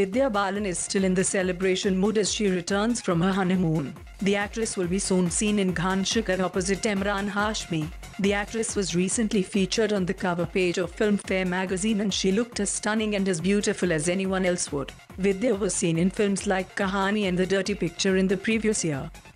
Vidya Balan is still in the celebration mood as she returns from her honeymoon. The actress will be soon seen in Ghan Shikar opposite Emraan Hashmi. The actress was recently featured on the cover page of Filmfare magazine and she looked as stunning and as beautiful as anyone else would. Vidya was seen in films like Kahani and The Dirty Picture in the previous year.